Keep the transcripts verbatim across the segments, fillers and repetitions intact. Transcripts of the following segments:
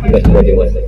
juga sudah dewasa.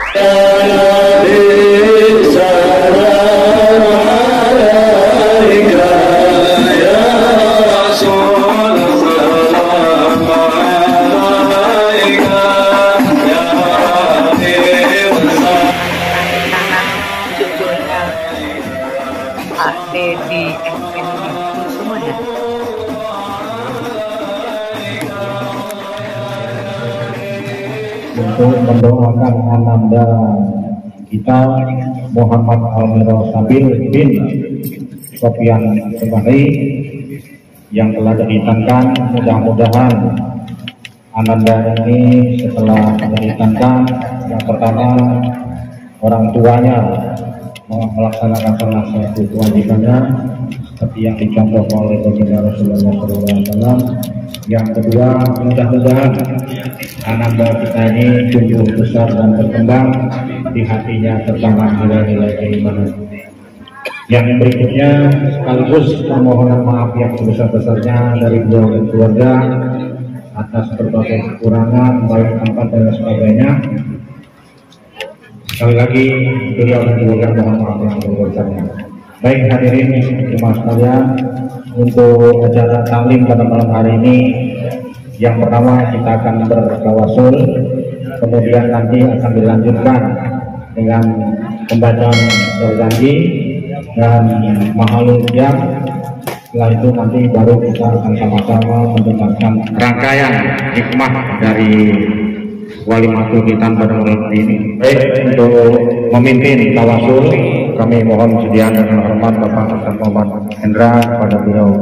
Untuk mendoakan ananda kita Muhammad Almiro Sabil bin Sofian Kembali yang telah dihitankan, mudah-mudahan ananda ini setelah dihitankan, yang pertama orang tuanya melaksanakan salah satu kewajibannya seperti yang dicontoh oleh baginda Rasulullah shallallahu alaihi wasallam. Yang kedua, mudah-mudahan ananda kita ini tumbuh besar dan berkembang di hatinya tertanam nilai-nilai keimanan. Yang berikutnya sekaligus permohonan maaf yang sebesar-besarnya dari beliau dan keluarga atas berbagai kekurangan baik tempat dan sebagainya. Sekali lagi beliau dan keluarga mohon maaf yang sebesar-besarnya. Baik hadirin jemaah sekalian, untuk acara taklim pada malam hari ini, yang pertama kita akan bertawasul, kemudian nanti akan dilanjutkan dengan pembacaan berjanji dan mahalul qiyam. Setelah itu nanti baru kita akan sama-sama mendengarkan rangkaian hikmah dari walimatul khitan pada malam hari ini. Baik, untuk memimpin tawasul kami mohon sediaan dan hormat Bapak Hasan Muhammad Hendra pada beliau.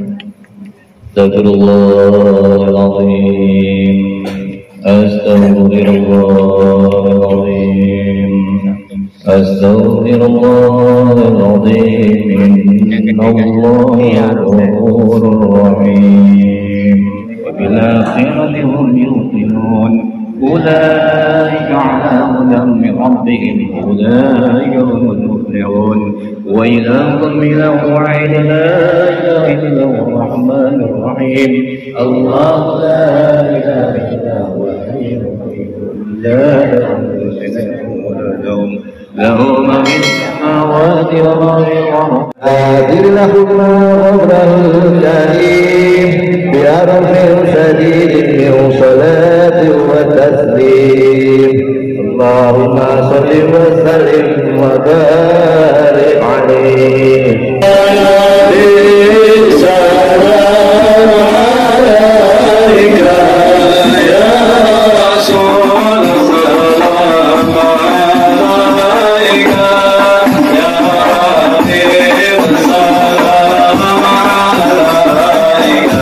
Astagfirullahaladzim, Astagfirullahaladzim, Astagfirullahaladzim, Innallaha ghafurur rahim, wa bil akhirati hum yuqinun. أولئك على هدى من ربهم أولئك هم المفلحون وإذا قيل وعد لا إله إلا هو الرحمن الرحيم الله لا إله إلا هو الحي القيوم لا تأخذه سنة ولا نوم له ما في السماوات وما في الأرض هادر لهما غفر الكريم بأرض شديد من صلاة وتسليم اللهم صل وسلم وبارك عليه السلام عليك يا رسول الله عليك يا حبيب السلام عليك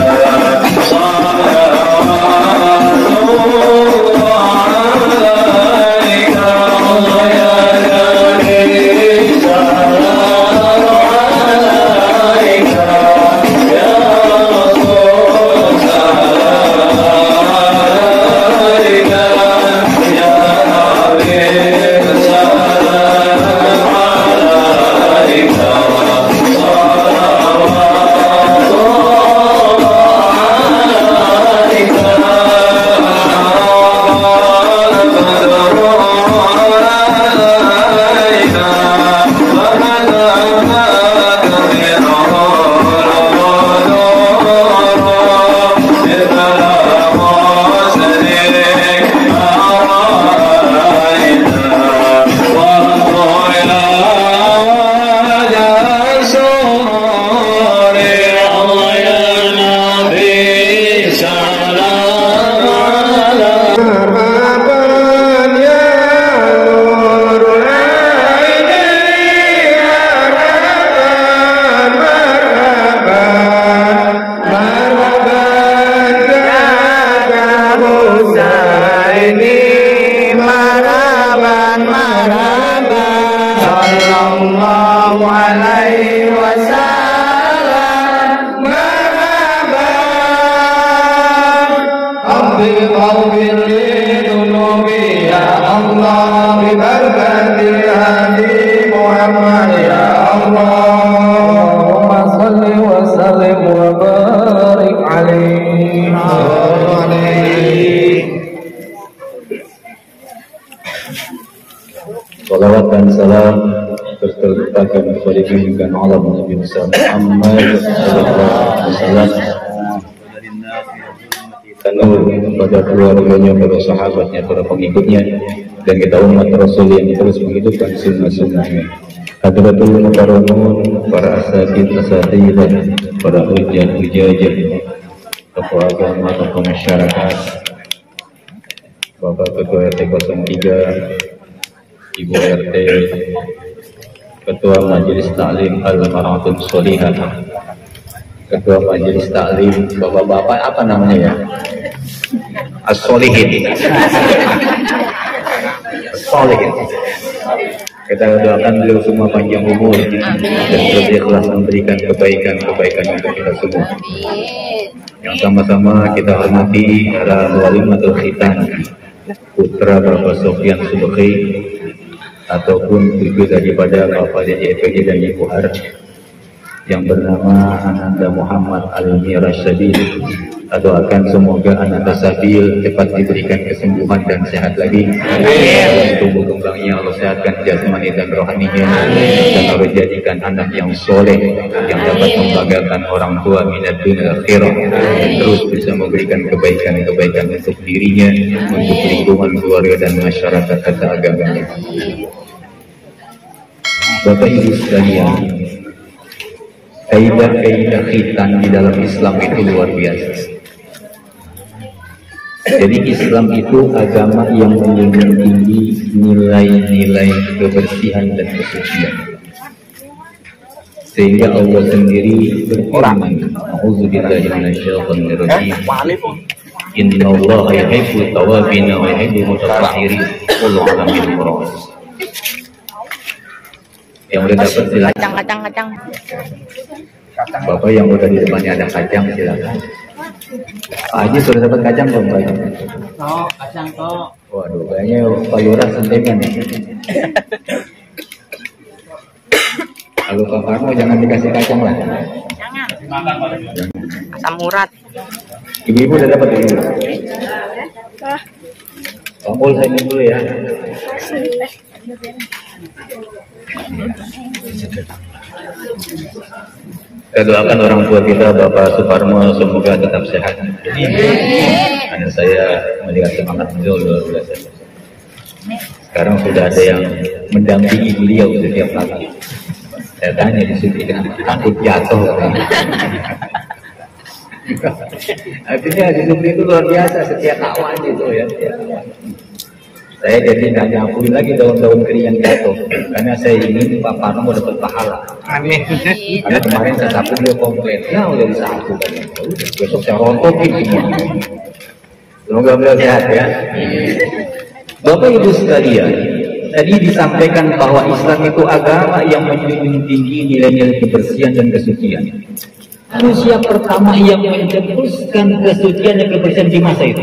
wassalam berterbakan kepada junjungan Allah Nabi Muhammad sallallahu alaihi wasallam, tanur kepada keluarganya, para sahabatnya, para pengikutnya, dan kita umat Rasul yang terus menghidupkan sunnah-sunnahnya. Hadratul mukarramun, para asatid asatidah, para hujjah hujajah, tokoh agama, tokoh masyarakat, Bapak Ketua R T nol tiga, Ibu R T, Ketua Majelis Taklim Al-Mar'atun Sholihah, Ketua Majelis Taklim, Bapak-bapak apa namanya ya? As-Solihin. As-Solihin. Kita doakan beliau semua panjang umur dan terus ikhlas memberikan kebaikan-kebaikan untuk kita semua. Yang sama-sama kita hormati para walimatul khitan, putra Bapak Sofyan Subhi ataupun cucu daripada Bapak D J P D dan Ibu Har yang bernama Ananda Muhammad Al-Miraj Sabil. Doakan semoga Ananda Sabil cepat diberikan kesembuhan dan sehat lagi. Amin. Tumbuh kembangnya Allah sehatkan jasmani dan rohaninya, dan Allah jadikan anak yang soleh yang dapat membanggakan orang tua minat dunia akhirah, dan terus bisa memberikan kebaikan-kebaikan untuk dirinya, untuk lingkungan keluarga dan masyarakat serta agamanya. Bapak Ibu sekalian, kaidah-kaidah khitan di dalam Islam itu luar biasa. Jadi Islam itu agama yang menjunjung tinggi nilai-nilai kebersihan dan kesucian. Sehingga Allah sendiri berfirman, "A'udzubillahi minasyaitonir rajim. Innallaha yuhibbut tawwabin wa yuhibbul mutatahhirin." Wallahu a'lam bishawab. Yang udah dapat silakan. Kacang, kacang, kacang. Bapak yang udah di depannya ada kacang silakan. Pak Haji sudah dapat kacang belum Pak Haji? Oh, kacang toh. Waduh, kayaknya Pak Lurah sentekan ya. Kalau Pak Farno jangan dikasih kacang lah. Jangan. Asam urat. Ibu-ibu udah dapat ini. Tombol saya ini dulu ya. Kita doakan orang tua kita Bapak Suparmo semoga tetap sehat. Karena saya melihat semangat beliau luar biasa. Sekarang sudah ada yang mendampingi beliau setiap pagi. Saya tanya di sini takut jatuh. Artinya di sini itu luar biasa, setiap kawan itu ya. Saya jadi nggak nyapuin lagi daun-daun kering yang jatuh, karena saya ingin Pak Parno mau dapat pahala. Amin. Karena kemarin saya sapu dia komplain, ya udah disapu kan. Besok saya rontokin semua. Semoga beliau sehat ya. Bapak Ibu sekalian, tadi disampaikan bahwa Islam itu agama yang menjunjung tinggi nilai-nilai kebersihan dan kesucian. Manusia pertama yang mencetuskan kesucian dan kebersihan di masa itu,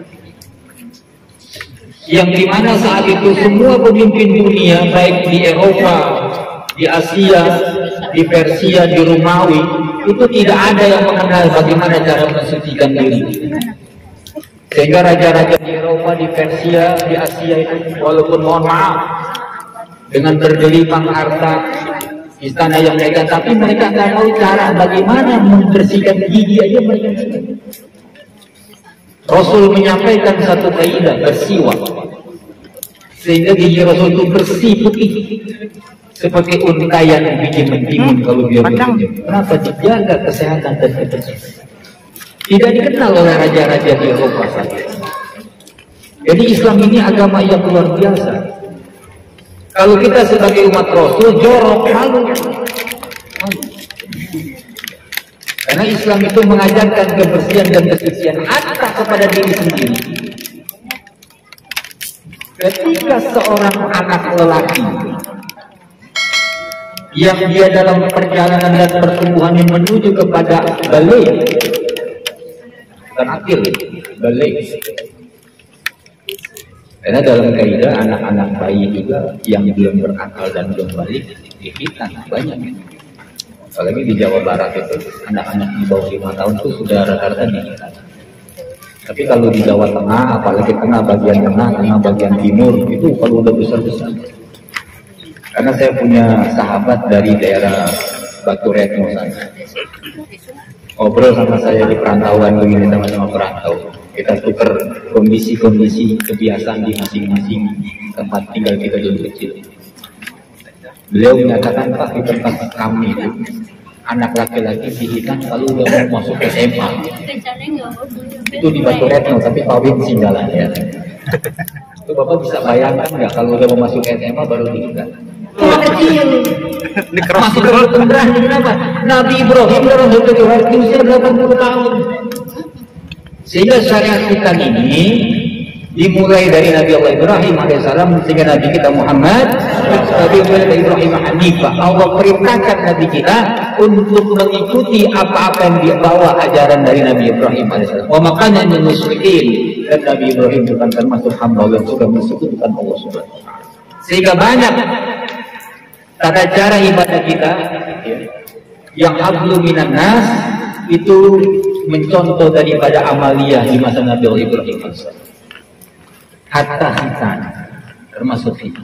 yang dimana saat itu semua pemimpin dunia, baik di Eropa, di Asia, di Persia, di Romawi, itu tidak ada yang mengenal bagaimana cara mensucikan diri. Sehingga raja-raja di Eropa, di Persia, di Asia itu, walaupun mohon maaf, dengan bergelimang harta, istana yang mereka, tapi mereka nggak tahu cara bagaimana membersihkan gigi aja mereka. Rasul menyampaikan satu kaidah bersiwak, sehingga gigi Rasul itu bersih putih seperti untayan biji mentimun kalau dia bekerja. Kenapa? Dijaga kesehatan dan kebersihan. Tidak dikenal oleh raja-raja di Eropa saja. Jadi Islam ini agama yang luar biasa. Kalau kita sebagai umat Rasul jorok malu. Karena Islam itu mengajarkan kebersihan dan kesucian hatta kepada diri sendiri. Ketika seorang anak lelaki yang dia dalam perjalanan dan pertumbuhannya menuju kepada balik, terakhir balik. Karena dalam kaidah anak-anak bayi juga yang belum berakal dan belum balik dihitan banyak. Apalagi di Jawa Barat itu anak-anak di bawah lima tahun itu sudah rata-rata dihitan. Tapi kalau di Jawa Tengah, apalagi tengah bagian tengah, tengah bagian timur itu kalau udah besar-besar. Karena saya punya sahabat dari daerah Batu Retno sana. Ngobrol sama saya di perantauan begini, sama-sama perantau. Kita tukar kondisi-kondisi kebiasaan di masing-masing tempat tinggal kita dulu kecil. Beliau menyatakan, Pak, di tempat kami itu anak laki-laki dihitan kalau udah mau masuk S M A. Itu di Batu Retno, tapi kawin singgalan ya. Itu Bapak bisa bayangkan nggak kalau udah mau masuk S M A baru dihitan? Kecil. Masih belum berani, kenapa? Nabi Ibrahim dalam satu riwayat usia delapan puluh tahun. Sehingga syariat kita ini dimulai dari Nabi Allah Ibrahim alaihissalam sehingga Nabi kita Muhammad Nabi Ibrahim Hanifah. Allah perintahkan Nabi kita untuk mengikuti apa-apa yang dibawa ajaran dari Nabi Ibrahim alaihissalam. Wa makanya min musyrikin, dan Nabi Ibrahim bukan termasuk hamba yang sudah mensekutukan Allah Subhanahu wa taala. Sehingga banyak tata cara ibadah kita yang hablu minan nas itu mencontoh daripada amaliyah di masa Nabi Ibrahim alaihissalam. Hatta hitan termasuk itu.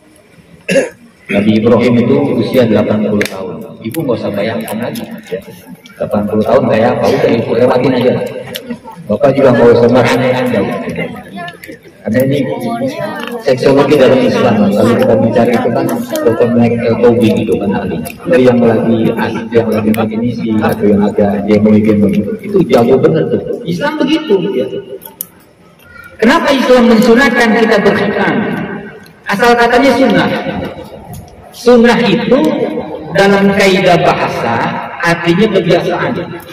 Nabi Ibrahim itu usia delapan puluh tahun. Ibu nggak usah bayangkan lagi. delapan puluh tahun kayak apa? Udah ibu lewatin aja. Bapak juga nggak usah beraneh-aneh. Karena ini seksologi dalam Islam. Kalau kita bicara itu kan dokter Michael Tobing itu kan ahli. Itu yang lagi asli, yang lagi definisi atau yang agak demo-demo gitu. Itu jago bener tuh. Islam begitu. Ya. Kenapa Islam mensunahkan kita berkhitan? Asal katanya sunnah. Sunnah itu dalam kaidah bahasa artinya kebiasaan.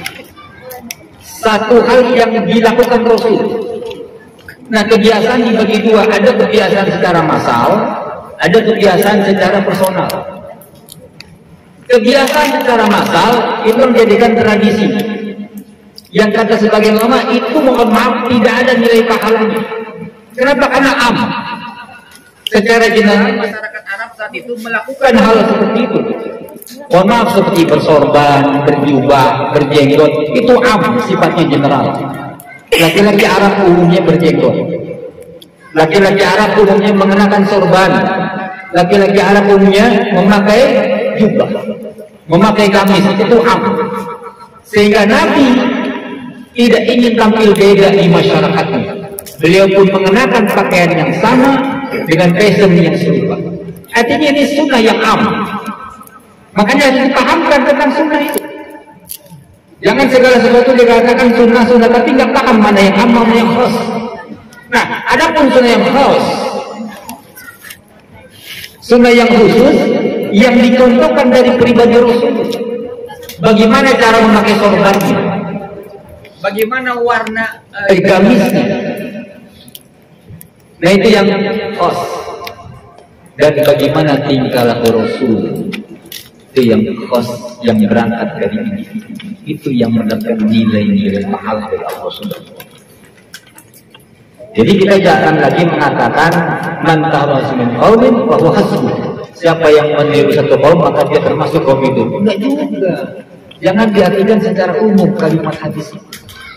Satu hal yang dilakukan Rasul. Nah, kebiasaan dibagi dua, ada kebiasaan secara massal, ada kebiasaan secara personal. Kebiasaan secara massal itu menjadikan tradisi. Yang kata sebagian ulama itu mohon maaf tidak ada nilai pahalanya. Kenapa? Karena am. Secara general masyarakat Arab saat itu melakukan hal seperti itu. Mohon maaf seperti bersorban, berjubah, berjenggot, itu am sifatnya general. Laki-laki Arab umumnya berjenggot. Laki-laki Arab umumnya mengenakan sorban. Laki-laki Arab umumnya memakai jubah, memakai gamis, itu am. Sehingga Nabi tidak ingin tampil beda di masyarakatnya. Beliau pun mengenakan pakaian yang sama dengan fashion yang serupa. Artinya ini sunnah yang am. Makanya harus dipahamkan tentang sunnah itu. Jangan segala sesuatu dikatakan sunnah-sunnah tapi nggak paham mana yang am, mana yang khas. Nah, ada pun sunnah yang khas, sunnah yang khusus yang dicontohkan dari pribadi Rasul. Bagaimana cara memakai sorbannya? Bagaimana warna uh, gamisnya? Nah, itu yang khas. Dan bagaimana tingkah laku Rasul? Itu yang khas, yang berangkat dari ini. Itu yang mendapatkan nilai-nilai mahal dari Allah Subhanahu wa taala. Jadi kita jangan lagi mengatakan man ta'awaz min qaumin fa huwa hasbuh. Siapa yang meniru satu kaum maka dia termasuk kaum itu. Enggak juga. Jangan diartikan secara umum kalimat hadis itu.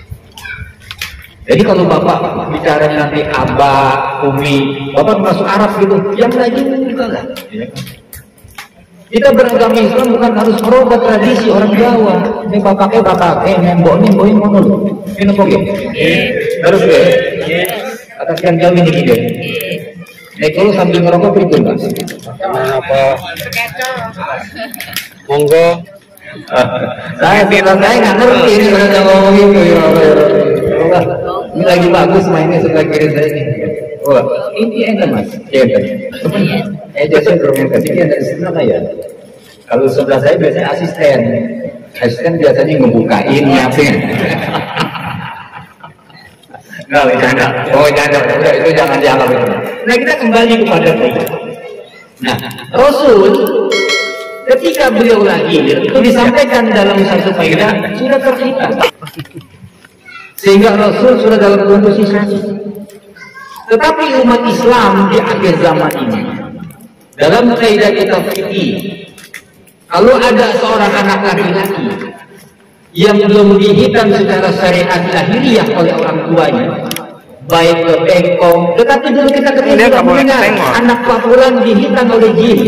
Jadi kalau Bapak bicara nanti Abah, Umi, Bapak masuk Arab gitu, yang lagi juga lah. Kita beragama Islam bukan harus merubah tradisi orang Jawa. Ini bapaknya bapaknya, nembok nembok yang ngono. Ini kok gitu. Terus ya. Atas yang jauh ini gitu. Nek kalau sambil ngerokok pripun, Mas? Apa? Monggo. Saya bilang saya nggak ngerti ini kalau saya ngomong itu ya. Ini lagi bagus mainnya sebelah kiri saya ini. Oh, ini enak Mas. Enak. Eh, jadi belum ketika dari sana ya. Kalau sebelah saya biasanya asisten. Asisten biasanya ngebukain, nyiapin. Nggak, bercanda. Oh, jangan, udah itu jangan dianggap itu. Nah, kita kembali kepada kita. Nah, Rasul ketika beliau lahir itu disampaikan dalam satu faedah sudah terhitam. Sehingga Rasul sudah dalam kondisi sakit. Tetapi umat Islam di akhir zaman ini dalam kaidah kita fikih, kalau ada seorang anak laki-laki yang belum dihitam secara syariat lahiriah oleh orang tuanya, baik ke bengkong. Tetapi dulu kita ketika mendengar anak Pak Fulan dihitan oleh jin,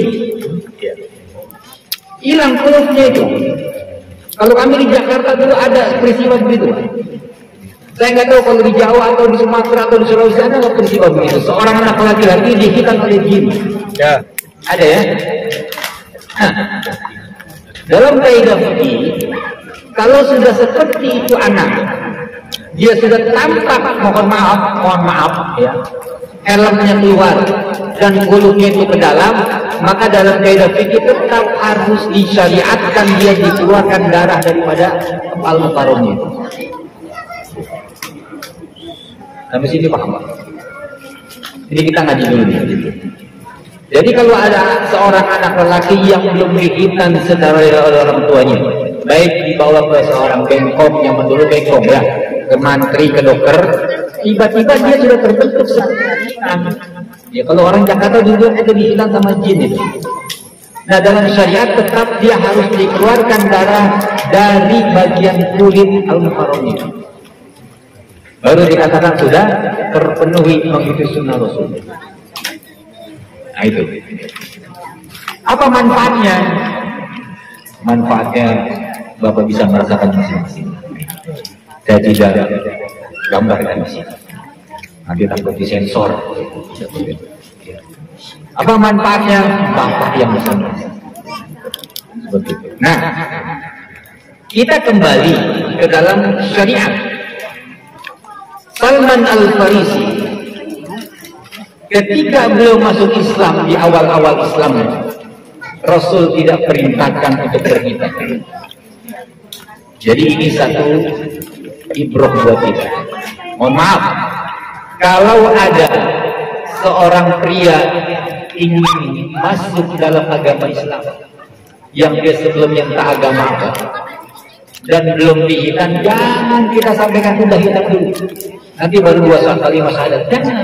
hilang kulitnya itu. Kalau kami di Jakarta dulu ada peristiwa begitu. Saya nggak tahu kalau di Jawa atau di Sumatera atau di Sulawesi ada nggak peristiwa begitu. Seorang anak laki-laki dihitan oleh jin. Ya. Ada ya. Nah, dalam kaidah fikih, kalau sudah seperti itu anak, dia sudah tampak, mohon maaf, mohon maaf ya, helmnya keluar dan kulitnya itu ke dalam, maka dalam kaidah fikih tetap harus disyariatkan dia dikeluarkan darah daripada kepala mukarramnya itu. Sampai sini paham Pak? Jadi kita ngaji dulu nih. Jadi kalau ada seorang anak lelaki yang belum dihitan secara oleh orang tuanya, baik dibawa ke seorang bengkong yang dulu bengkong ya, ke mantri, ke dokter, tiba-tiba dia sudah terbentuk seperti ya, kalau orang Jakarta juga ada dihitan sama jin itu. Nah dalam syariat tetap dia harus dikeluarkan darah dari bagian kulit al-muharramnya. Baru dikatakan sudah terpenuhi mengikuti sunnah Rasul. Nah itu. Apa manfaatnya? Manfaatnya Bapak bisa merasakan masing-masing. Saya tidak gambarkan di sini. Nanti takut disensor. Apa manfaatnya? Bapak yang bisa merasakan. Seperti itu. Nah, kita kembali ke dalam syariat. Salman Al-Farisi ketika beliau masuk Islam di awal-awal Islam, Rasul tidak perintahkan untuk berhitan. Jadi ini satu ibrah buat kita. Mohon maaf, kalau ada seorang pria ingin masuk dalam agama Islam yang dia sebelumnya tak agama apa dan belum dihitan, jangan kita sampaikan sudah hitam dulu. Nanti baru dua kalimat syahadat. Jangan.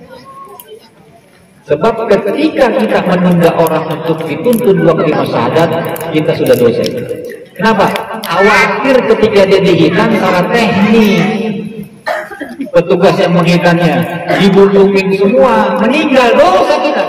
Sebab ketika kita menunda orang untuk dituntut dua kalimat syahadat, kita sudah dosa. Kenapa? Khawatir ketika dia dihitan salah teknik. Petugas yang menghitannya dibulungin semua, meninggal, dosa kita.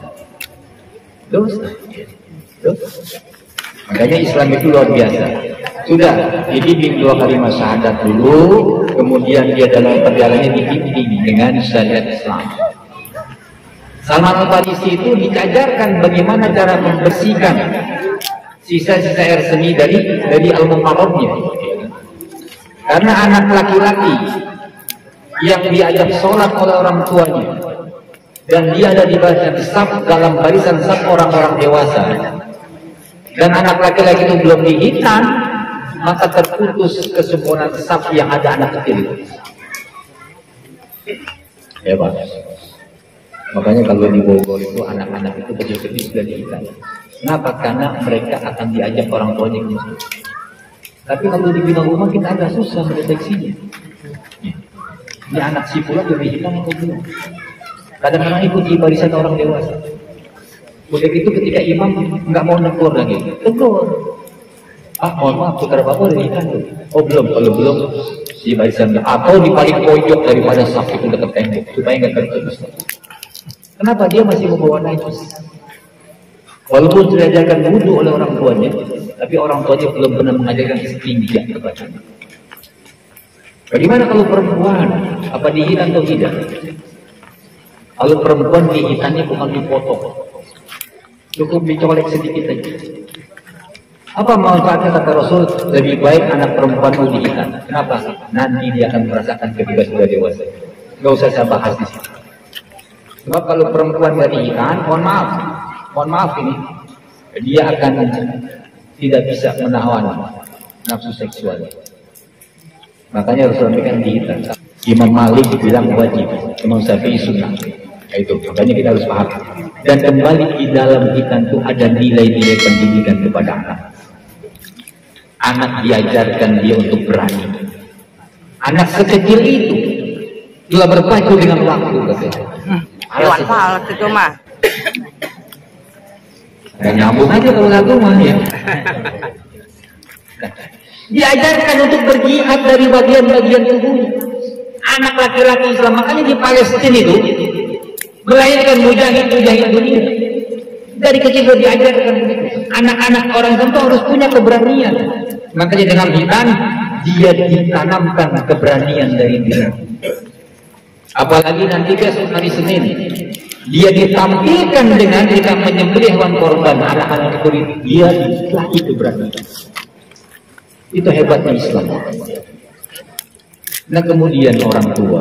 Dosa. Dosa. Makanya Islam itu luar biasa. Sudah dibimbing dua kalimat syahadat dulu, kemudian dia dalam perjalanannya dibimbing dengan syariat Islam. Salman Al-Farisi itu diajarkan bagaimana cara membersihkan sisa-sisa air seni dari dari al-muharramnya. Karena anak laki-laki yang diajak sholat oleh orang tuanya dan dia ada di barisan saf dalam barisan saf orang-orang dewasa, dan anak laki-laki itu belum dihitan, maka terputus kesempurnaan saf yang ada anak kecil. Ya Pak. Makanya kalau di Bogor itu anak-anak itu kecil-kecil sudah dihitan. Kenapa? Karena mereka akan diajak orang tuanya ke masjid. Tapi kalau di bina rumah kita agak susah mendeteksinya. Ini anak si pula sudah dihitan atau belum? Kadang-kadang ikuti barisan orang dewasa. Udah gitu ketika imam nggak mau negur lagi, tegur. Ah mohon maaf, putra bapak udah dihitan tuh. Oh belum, kalau belum di barisan atau di paling pojok daripada saf itu dekat tembok supaya nggak terputus. Kenapa? Dia masih membawa najis. Walaupun sudah diajarkan wudhu oleh orang tuanya, tapi orang tuanya belum pernah mengajarkan istinja kepadanya. Bagaimana kalau perempuan? Apa dihitan atau tidak? Kalau perempuan dihitannya bukan dipotong, cukup dicolek sedikit saja. Apa manfaatnya kata Rasul? Lebih baik anak perempuan itu dihitan. Kenapa? Nanti dia akan merasakan ketika sudah dewasa. Gak usah saya bahas di sini. Sebab kalau perempuan nggak dihitan, mohon maaf, mohon maaf ini, dia akan tidak bisa menahan nafsu seksual. Makanya Rasul sampaikan dihitan. Imam Malik bilang wajib, Imam Syafi'i sunnah. Itu makanya kita harus paham. Dan kembali di dalam hitan itu ada nilai-nilai pendidikan kepada anak. Anak diajarkan dia untuk berani. Anak sekecil itu telah berpacu dengan waktu, katanya. Hmm, Iwan Fals itu mah. Dan nyambung aja kalau lagu mah ya. Diajarkan untuk berjihad dari bagian-bagian tubuhnya. anak laki-laki Islam. Makanya di Palestina itu melahirkan mujahid-mujahid dunia. Dari kecil sudah diajarkan anak-anak orang Islam itu harus punya keberanian. Makanya dengan hitam dia ditanamkan keberanian dari dia. Apalagi nanti besok hari Senin dia ditampilkan dengan kita menyembelih hewan korban anak-anak itu, dia lagi keberanian. Itu hebatnya Islam. Nah kemudian orang tua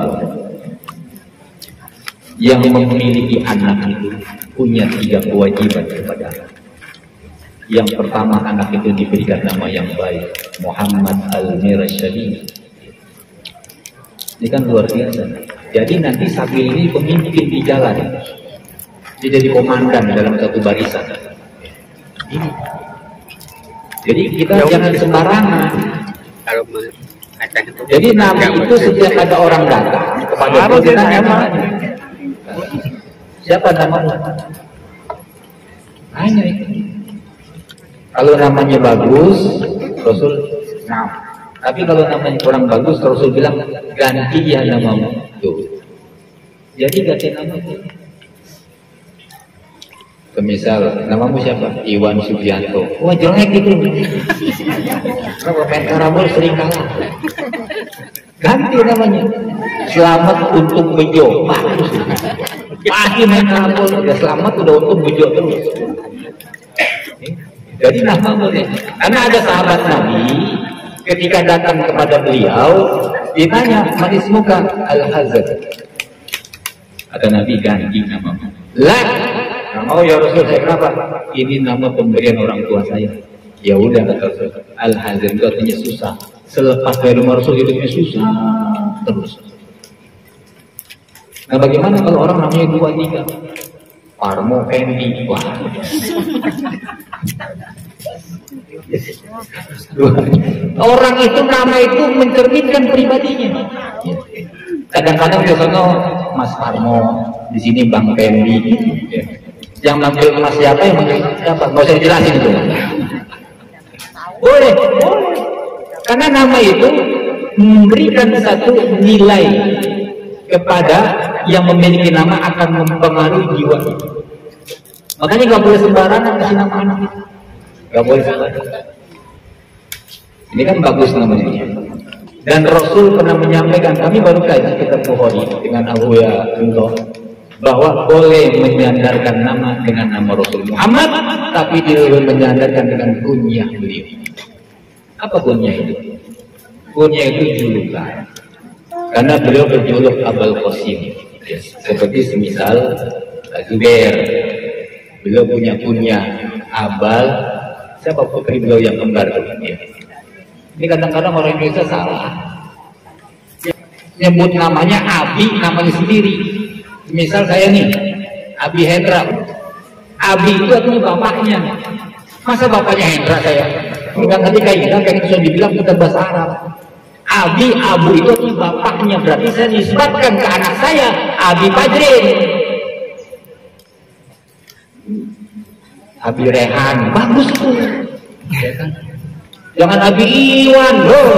yang memiliki anak itu punya tiga kewajiban kepada anak. Yang pertama, anak itu diberikan nama yang baik, Muhammad Al-Mirsyadi. Ini kan luar biasa. Jadi nanti Sabil ini pemimpin di jalan, dia jadi komandan dalam satu barisan. Ini. Jadi kita jangan sembarangan. Jadi nabi itu setiap ada orang datang kepada kita, siapa namamu? Hanya itu. Kalau namanya bagus, Rasul nah. Tapi kalau namanya kurang bagus, Rasul bilang ganti ya namamu. Tuh. Jadi ganti nama. Semisal namamu siapa? Iwan Sugianto. Wah jelek gitu. Kalau main karambol sering kalah. Ganti namanya. Selamat untuk bejo. Bagus. Pasti main karambol. Ya selamat udah untuk bejo terus. Jadi nama boleh. Karena ada sahabat Nabi ketika datang kepada beliau ditanya, "Man ismuka?" Al-Hazad. Kata Nabi, ganti namamu. Lah, mau ya Rasul, saya kenapa? Ini nama pemberian orang tua saya. Ya udah kata Rasul. Al-Hazad itu artinya susah. Selepas dari rumah Rasul hidupnya susah terus. Nah bagaimana kalau orang namanya dua tiga? Parmo, Fendi, wah. Orang itu nama itu mencerminkan pribadinya. Kadang-kadang biasanya Mas Parmo, di sini Bang Fendi. Ya. Yang manggil Mas siapa, yang manggil siapa? Nggak usah dijelasin itu. Boleh, boleh. Karena nama itu memberikan satu nilai kepada yang memiliki nama, akan mempengaruhi jiwa. Makanya nggak boleh sembarangan kasih nama anak itu. Nggak boleh sembarangan. Ini kan bagus namanya. Dan Rasul pernah menyampaikan, kami baru kaji kitab Bukhari dengan Abu Ya Rinto, bahwa boleh menyandarkan nama dengan nama Rasul Muhammad, tapi dia boleh menyandarkan dengan kunyah beliau. Apa kunyah itu? Kunyah itu julukan. Karena beliau berjuluk Abul Qasim, yes. Seperti semisal Zubair, beliau punya kunyah Abal, siapa putri beliau yang kembar ya. Ini kadang-kadang orang Indonesia salah nyebut namanya Abi, namanya sendiri. Misal saya nih Abi Hendra, Abi itu artinya bapaknya. Masa bapaknya Hendra saya? Enggak ngerti kayak gitu, kayak itu dibilang kita bahasa Arab. Abi, Abu itu bapaknya, berarti saya nisbatkan ke anak saya Abi Fajrin, Abi Rehan, bagus itu. Ya kan? Jangan Abi Iwan, loh,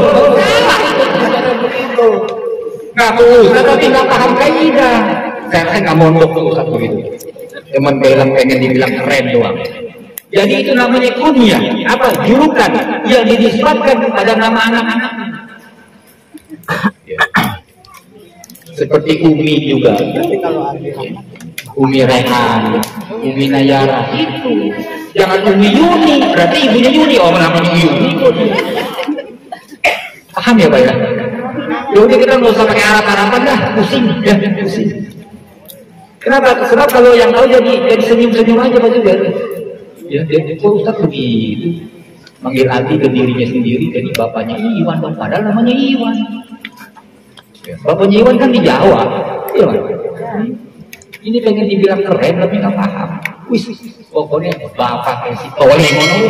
nggak usah, tapi nggak paham kaidah. Saya kan nggak mondok tuh satu itu, cuman bilang pengen dibilang keren doang. Jadi itu namanya kunyah, apa julukan yang dinisbatkan kepada nama anak-anaknya. Ya. Seperti Umi juga, Umi Rehan, Umi Nayara itu. Jangan Umi Yuni, berarti ibunya Yuni, oh namanya Yuni. Paham ya Pak ya? Ya udah kita nggak usah pakai Arab-Araban dah, pusing, ya pusing. Kenapa? Sebab kalau yang tahu jadi jadi senyum-senyum aja Pak juga. Ya, dia kok Ustaz begitu, manggil hati ke dirinya sendiri, jadi bapaknya Iwan, padahal namanya Iwan. Ya, bapaknya Iwan kan di Jawa, iya Pak. Ini pengen dibilang keren tapi nggak paham. Wis, pokoknya bapak si tolong ngono.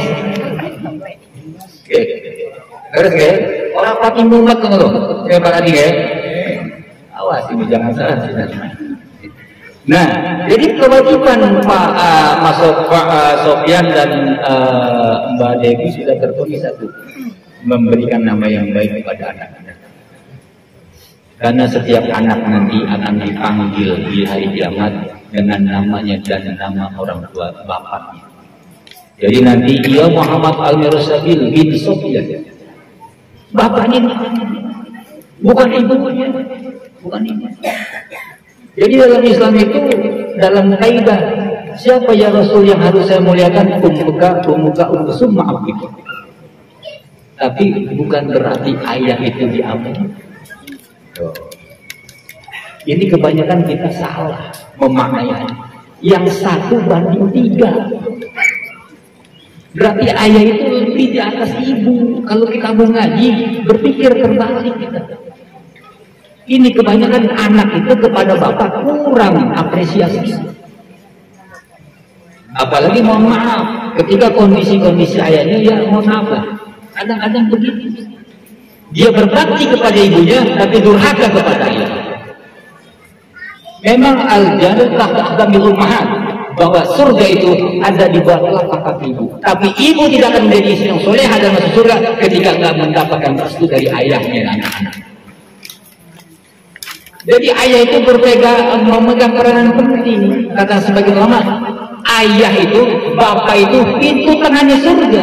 Oke, terus ya, orang pakai mumet kan lo, kayak Pak Adi ya. Awas ini jangan salah. Nah, jadi kewajiban Pak uh, masuk Pak uh, Sofyan dan uh, Mbak Dewi sudah terpenuhi satu, memberikan nama yang baik kepada anak-anak. Karena setiap anak nanti akan dipanggil di hari kiamat dengan namanya dan nama orang tua bapaknya. Jadi nanti dia Muhammad Al-Mirsabil bin Sofyan. Bapaknya bukan ibunya, bukan ibu. Jadi dalam Islam itu, dalam kaidah siapa ya Rasul yang harus saya muliakan? Ummuka, ummuka, ummu summa abika. Tapi bukan berarti ayah itu diambil. Ini kebanyakan kita salah memaknai. Yang satu banding tiga. Berarti ayah itu lebih di atas ibu. Kalau kita mau ngaji, berpikir terbalik kita. Ini kebanyakan anak itu kepada bapak kurang apresiasi. Apalagi mohon maaf, ketika kondisi-kondisi ayahnya ya mohon maaf lah. Kadang-kadang begitu. Dia berbakti kepada ibunya, tapi durhaka kepada ayah. Memang al-jannah tahta aqdamil ummahat, bahwa surga itu ada di bawah telapak kaki ibu. Tapi ibu tidak akan menjadi istri yang solehah dan masuk surga ketika tidak mendapatkan restu dari ayahnya dan anak-anak. Jadi ayah itu berpegang memegang peranan penting. Kata sebagian ulama, ayah itu, bapak itu pintu tengahnya surga.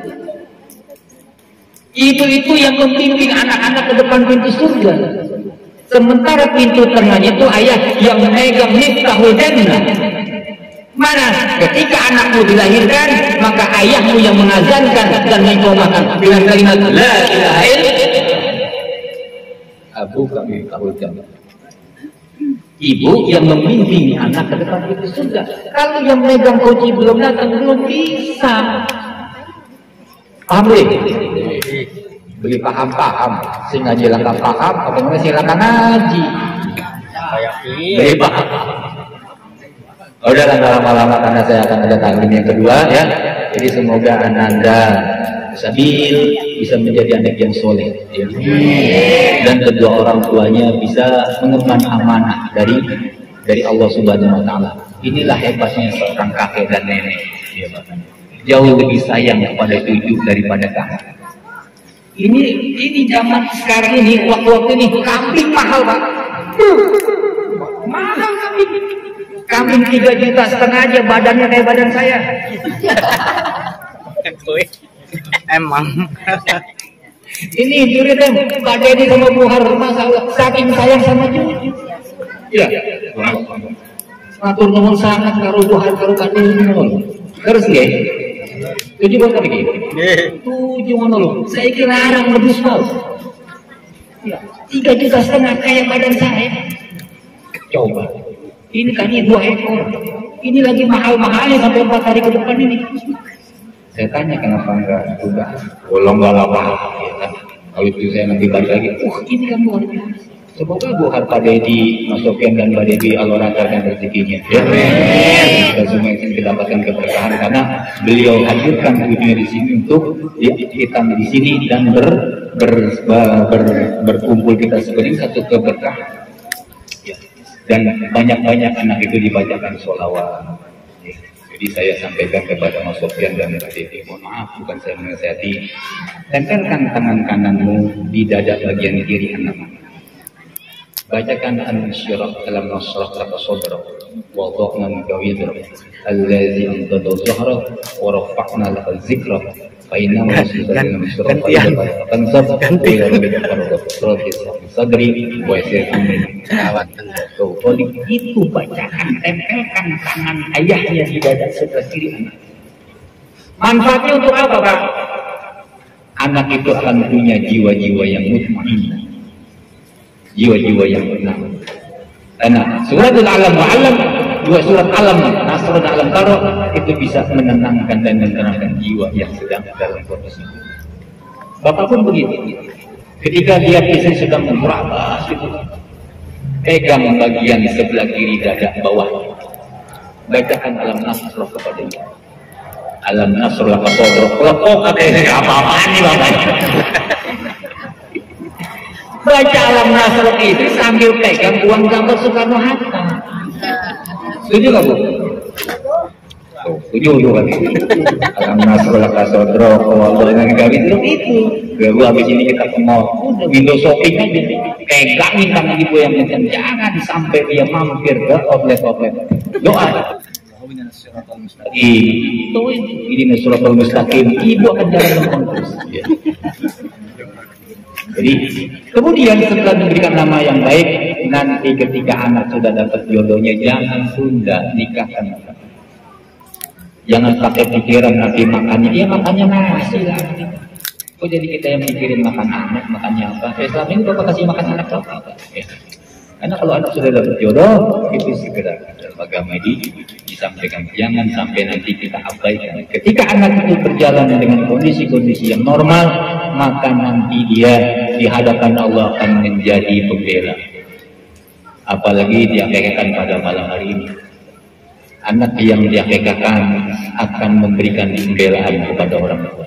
Ibu itu yang membimbing anak-anak ke depan pintu surga. Sementara pintu tengahnya itu ayah yang memegang miftahul jannah. Mana? Ketika anakmu dilahirkan, maka ayahmu yang mengazankan dan mengiqamahkan dengan kalimat la ilaha illallah. Abu kami miftahul jannah. Ibu yang membimbing anak ke depan pintu surga. Kalau yang memegang kunci belum datang, belum bisa. Paham boleh? Beli paham-paham, sing ngaji langkah paham, apa namanya silakan ngaji. Beli paham. Udah lama-lama karena saya akan ada taklim yang kedua ya. Jadi semoga Ananda Sabil bisa menjadi anak yang soleh ya. Dan kedua orang tuanya bisa mengemban amanah dari dari Allah Subhanahu Wa Taala. Inilah hebatnya seorang kakek dan nenek. Ya, jauh lebih sayang kepada cucu daripada kakak. Ini ini zaman sekarang ini, waktu-waktu ini kambing mahal pak. Mahal kambing. Kambing tiga juta setengah aja, badannya kayak badan saya. Emang. Ini juri dem, Pak Dedi sama Bu Har masalah saking sayang sama cucu. Iya. Matur nuwun sangat karo Bu Har karo Pak Dedi nuwun. Terus ya. Tujuh buat kami gini. Tujuh mana lo? Saya kira larang lebih mau. Tiga juta setengah kayak badan saya. Coba. Ini kayaknya dua ekor. Ini lagi mahal-mahalnya sampai empat hari ke depan ini. Saya tanya kenapa enggak juga? Bolong enggak apa-apa. Ya kan? Kalau itu saya nanti balik lagi. Wah ini kan luar biasa. Semoga Bu Har Pak Dedi, Mas Sofian dan Mbak Devi Allah lancarkan rezekinya. Ya. Kita semua yang kita dapatkan keberkahan karena beliau hadirkan dunia di sini untuk kita di sini dan ber, ber, ber, ber, berkumpul kita seperti satu keberkahan. Ya. Dan banyak-banyak anak itu dibacakan sholawat. Ya. Jadi saya sampaikan kepada Mas Sofian dan Mbak Devi, mohon maaf bukan saya menasihati. Tempelkan tangan kananmu di dada bagian kiri anak-anak. Bacakan al-syirah dalam nasrah laka sadrak wa wada'na minka wizrak allazi anqadha dhahrak wa rafa'na laka dzikrak fa inna ma yusalluna misra fa idza tansab ila rabbika farghab rabbi sadri wa yassir amri awat tuh itu bacaan tempelkan tangan ayahnya di dada sebelah kiri anak. Manfaatnya untuk apa Pak? Anak itu akan punya jiwa-jiwa yang mutmainnah, jiwa-jiwa yang benar. Karena suratul alam wa alam, dua surat alam, nasr dan alam taro itu bisa menenangkan dan menenangkan jiwa yang sedang dalam kondisi. Bapak pun begitu. Ketika dia istri sedang merabas itu, pegang bagian sebelah kiri dada bawah, bacakan alam nasr kepada dia. Alam nasr laka sadrak. Kok katanya apa-apaan nih Bapak? Baca alam nasr itu sambil pegang uang gambar Soekarno Hatta. Setuju nggak Bu? Tuh, tujuh tuh kan. Alam nasrullah kasodro, kalau dengan gawe itu itu. Lalu habis ini kita ke mall, udah window shopping aja, pegangin tangan ibu yang kencang, jangan sampai dia mampir ke outlet-outlet. Doa. Itu ini Suratul Mustaqim, ibu akan jalan dengan terus. Jadi kemudian setelah diberikan nama yang baik, nanti ketika anak sudah dapat jodohnya, jangan tunda nikahkan. Jangan pakai pikiran nanti makannya, ya makannya nasi lah. Kok jadi kita yang mikirin makan anak, makannya apa? Eh, selama ini bapak kasih makan anak apa? Ya. Karena kalau anak sudah dapat jodoh, itu segera dalam agama ini disampaikan. Jangan sampai nanti kita abaikan. Ketika anak itu berjalan dengan kondisi-kondisi yang normal, maka nanti dia di hadapan Allah akan menjadi pembela. Apalagi diakekakan pada malam hari ini. Anak yang diakekakan akan memberikan pembelaan kepada orang tua.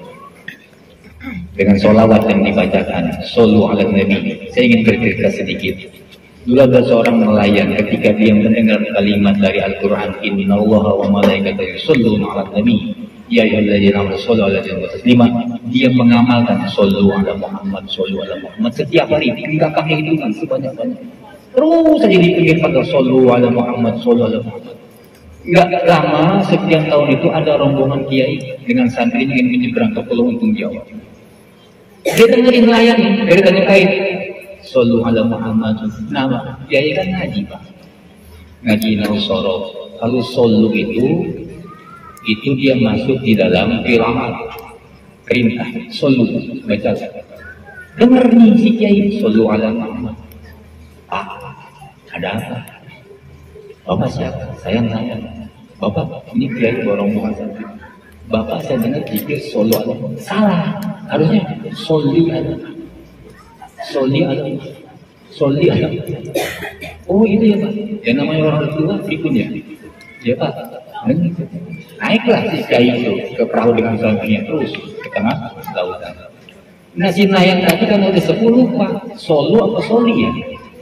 Dengan sholawat yang dibacakan, shollu ala nabi. Saya ingin bercerita sedikit. Dulu ada seorang nelayan ketika dia mendengar kalimat dari Al-Quran, innallaha wa malaikatahu yusholluna 'alan nabi ya ayyuhalladzina amanu shollu 'alaihi wa sallimu. Dia mengamalkan shollu ala Muhammad, shollu ala Muhammad setiap hari, hingga kehidupan sebanyak-banyak. Terus saja dipikir pada shollu ala Muhammad, shollu ala Muhammad. Enggak lama, sekian tahun itu ada rombongan kiai dengan santri ingin menyeberang ke Pulau Untung Jawa. Dia dengerin nelayan dari tanya kait, shollu ala Muhammad. Nama kiai kan ngaji pak, ngaji nausoro. Kalau shollu itu, itu dia masuk di dalam qiraat, perintah shollu, baca. Dengar nih si kiai, shollu ala Muhammad. Pak, ada apa? Bapak siapa? Saya nanya. Bapak, ini kiai rombongan santri. Bapak saya dengar zikir shollu ala Muhammad. Salah, harusnya sholli ala Sholli ala Sholli ala. Oh itu ya pak, yang namanya orang tua pikun ya. Ya pak, naiklah si kiai itu ke perahu dengan santrinya terus ke tengah lautan. Nah si nelayan tadi kan ada sepuluh pak, solo apa soli ya?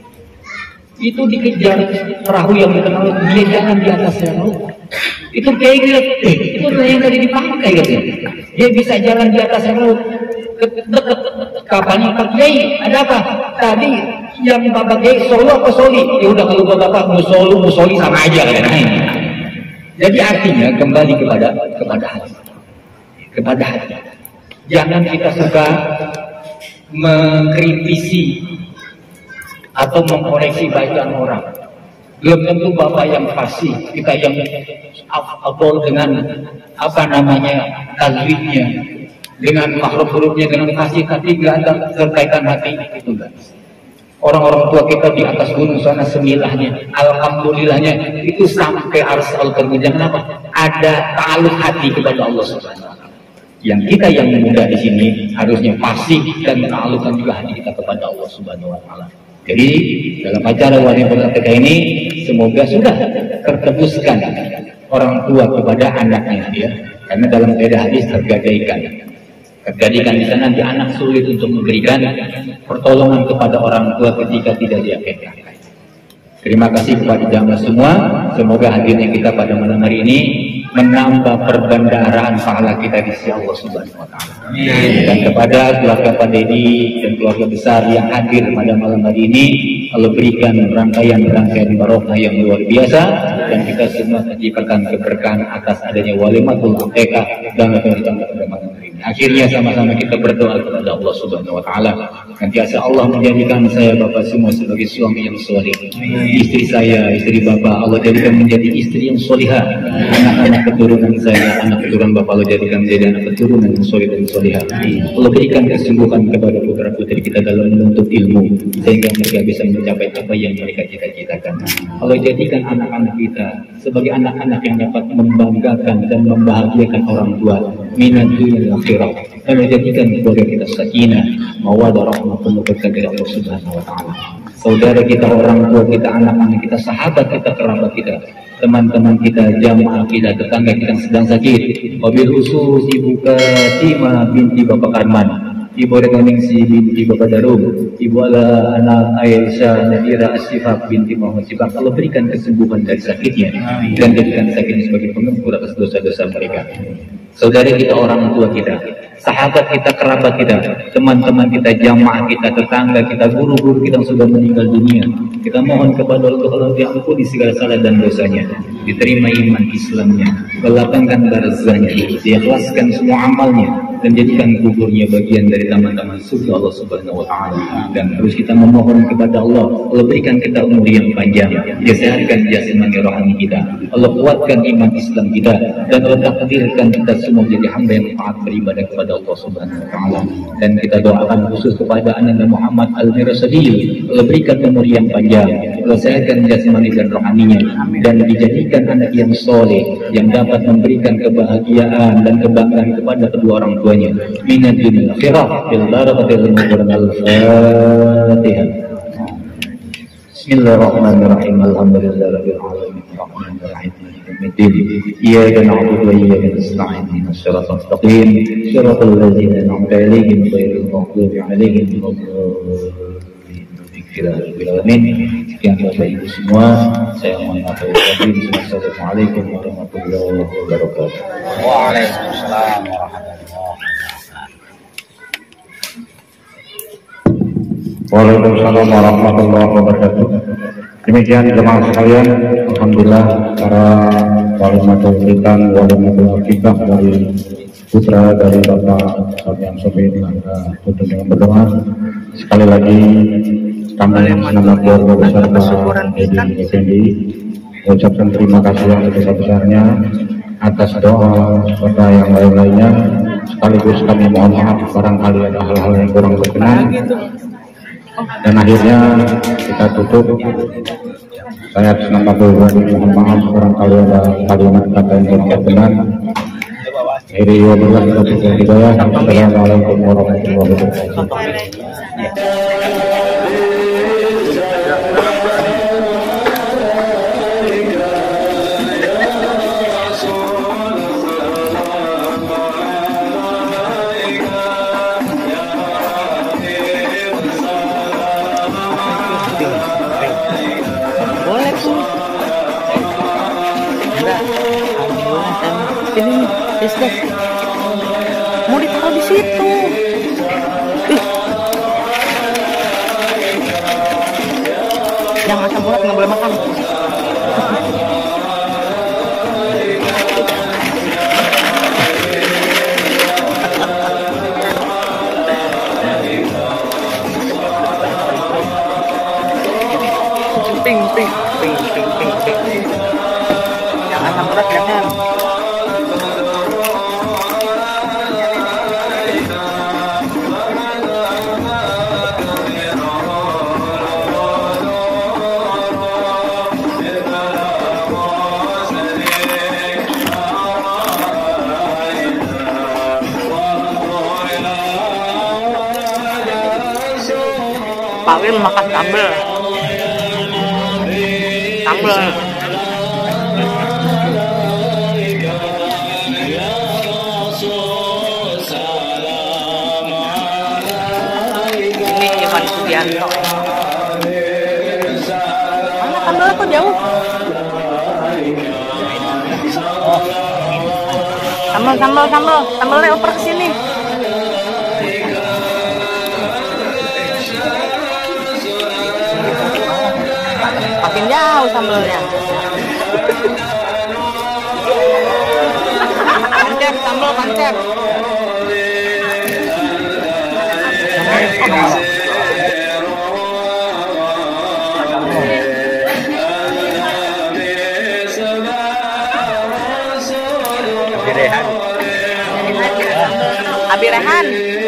Itu dikejar perahu yang di tengah laut, dia jangan di atas laut. Itu kiai lihat, eh itu nelayan tadi dipakai katanya. Dia bisa jalan di atas laut. Dekat kapalnya Pak Kiai, ada apa? Tadi yang Bapak Kiai solo apa soli? Ya udah kalau Bapak mau solo mau soli sama aja kan. Jadi artinya kembali kepada kepada hati, kepada hati. Jangan kita suka mengkritisi atau mengkoreksi bacaan orang. Belum tentu Bapak yang fasih, kita yang afdol dengan apa namanya tajwidnya, dengan makhluk hurufnya, dengan fasih hati, nggak ada terkaitan hati itu enggak. Orang-orang tua kita di atas gunung sana semilahnya, alhamdulillahnya itu sampai harus al-Qur'an. Kenapa? Ada ta'aluk hati kepada Allah Subhanahu wa taala. Yang kita yang muda di sini harusnya fasih dan ta'alukkan juga hati kita kepada Allah Subhanahu wa taala. Jadi dalam acara wanita kita ini semoga sudah tertebuskan orang tua kepada anaknya ya. Karena dalam kaidah hadis tergadaikan. Terjadikan di sana di anak sulit untuk memberikan pertolongan kepada orang tua ketika tidak diakekkan. Terima kasih kepada jamaah semua. Semoga hadirnya kita pada malam hari ini menambah perbendaharaan pahala kita di sisi Allah Subhanahu wa taala. Dan kepada keluarga Pak Dedi dan keluarga besar yang hadir pada malam hari ini, Allah berikan rangkaian-rangkaian barokah yang luar biasa dan kita semua diberikan keberkahan atas adanya walimatul akikah dan ditambah pada malam hari ini. Akhirnya sama-sama kita berdoa kepada Allah Subhanahu wa taala. Nantiasa Allah menjadikan saya Bapak semua sebagai suami yang soleh. Istri saya, istri Bapak Allah jadikan menjadi istri yang solihah. Anak-anak keturunan saya, anak keturunan Bapak Allah jadikan menjadi anak keturunan yang soleh dan solihah. Allah berikan kesembuhan kepada putra-putri kita dalam menuntut ilmu sehingga mereka bisa mencapai apa yang mereka cita-citakan. Allah jadikan anak-anak kita sebagai anak-anak yang dapat membanggakan dan membahagiakan orang tua minat dunia dan akhirat. Dan menjadikan keluarga kita sakinah, mawaddah, rahmah, penuh berkah dari Allah Subhanahu wa taala. Saudara kita, orang tua kita, anak-anak kita, sahabat kita, kerabat kita, teman-teman kita, jamaah kita, tetangga kita yang sedang sakit. Wabil khusus Ibu Katimah binti Bapak Karman. Ibu Retnoningsi binti Bapak Darum, Ibu Ala anak Aisyah Nadira Asifah binti Muhammad Sifah. Allah berikan kesembuhan dari sakitnya dan jadikan sakitnya sebagai pengampun atas dosa-dosa mereka. Saudara kita, orang tua kita, sahabat kita, kerabat kita, teman-teman kita, jamaah kita, tetangga kita, guru-guru kita yang sudah meninggal dunia, kita mohon kepada Allah, Allah diampuni segala salah dan dosanya, diterima iman Islamnya, melapangkan barzahnya, diikhlaskan semua amalnya, dan jadikan kuburnya bagian dari taman-taman surga Allah Subhanahu wa Ta'ala. Dan terus kita memohon kepada Allah, Allah berikan kita umur yang panjang, Dia sehatkan jasmani rohani kita, Allah kuatkan iman Islam kita, dan Allah takdirkan kita semua menjadi hamba yang taat beribadah kepada Allah Subhanahu wa Ta'ala. Dan kita doakan khusus kepada anak Muhammad Al-Mirasadil, Allah berikan umur yang panjang, Allah sehatkan jasmani dan rohaninya, dan dijadikan anak yang soleh yang dapat memberikan kebahagiaan dan kebanggaan kepada kedua orang tuanya. Minad dunia akhirah bil barakatil umur. Al-Fatihah. Bismillahirrahmanirrahim. Alhamdulillahirabbil alamin. Arrahmanirrahim. Iyyaka na'budu wa iyyaka nasta'in. Ihdinas siratal mustaqim. Shiratal ladzina an'amta 'alaihim ghairil maghdubi 'alaihim waladdallin. Sekian Bapak Ibu semua, saya mohon maaf lahir batin. Assalamualaikum warahmatullahi wabarakatuh. Waalaikumsalam warahmatullahi Waalaikumsalam warahmatullahi wabarakatuh. Demikian jemaah sekalian, alhamdulillah para wali madrasah, wali madrasah dari putra dari Bapak Sofian Sofi ini kita tutup dengan berdoa. Sekali lagi kami nama keluarga besar Pak Edi Effendi mengucapkan terima kasih yang sebesar-besarnya atas doa serta yang lain-lainnya. Sekaligus kami mohon maaf barangkali ada hal-hal yang kurang berkenan. Dan akhirnya kita tutup. Saya atas nama pribadi mohon maaf barangkali ada kalimat kata yang tidak benar. Akhiri wabillahi taufiq wal hidayah. Assalamualaikum warahmatullahi wabarakatuh. Ini Istek mau ditaruh di situ. Ih. Yang asam urat nggak boleh makan. Ping ping ping ping ping ping. Yang asam urat jangan. Pak Wil makan sambal. Sambal. Ini Ivan Sugianto. Mana sambal kok jauh? Sambal, sambal, sambal. Sambalnya oper ke sini. Makin jauh sambalnya. Pancep, sambal pancep. Abi Rehan. Abi Rehan.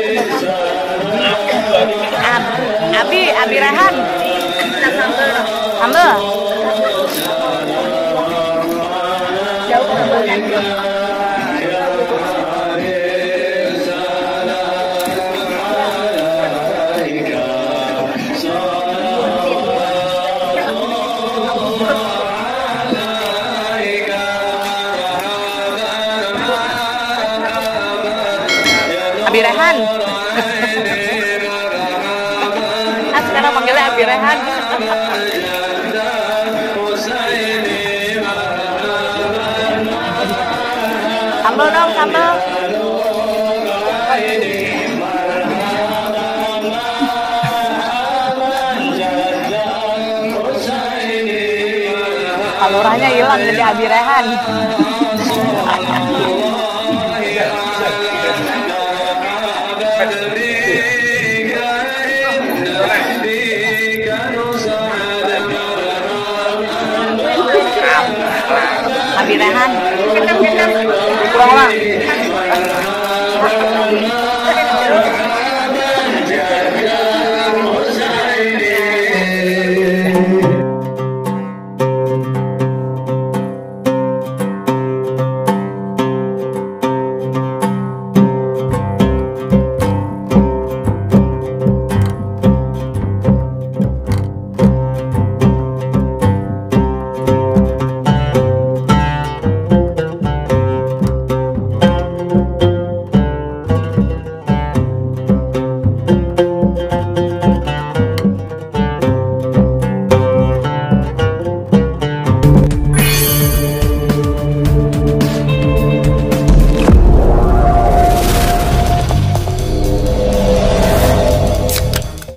Abi, Abi Rehan. Sambal. Jauh sambalnya. Abi Rehan. Ah, sekarang manggilnya Abi Rehan. Sambal dong, sambal. Kalorahnya hilang jadi Abi Rehan. Abi Rehan. Kurang lah.